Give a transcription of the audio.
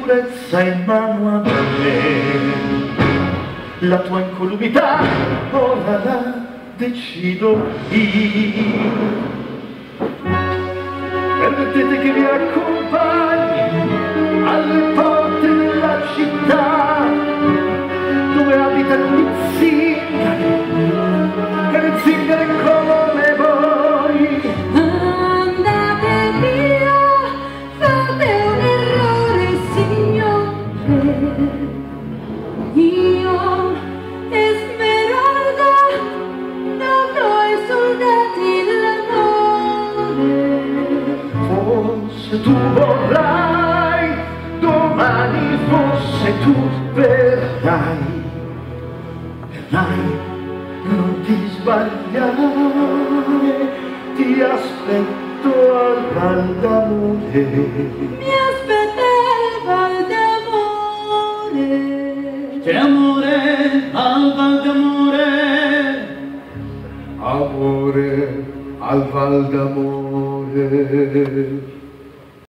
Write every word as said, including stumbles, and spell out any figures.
sicurezza in mano a me. La tua incolumità ora la decido io. Permettete che vi accompagni alle porte della città, dove abitano gli zingari e le zingare come voi. Andate via, fate un errore, signore. Io, Esmeralda, dovrò ai soldati l'amore. Forse tu vorrai, domani forse tu verrai, verrai, non ti sbagliare, ti aspetto al Val d'Amore. Mi aspetta il Val d'Amore. C'è amore al Val d'Amore, Amore al Val d'Amore.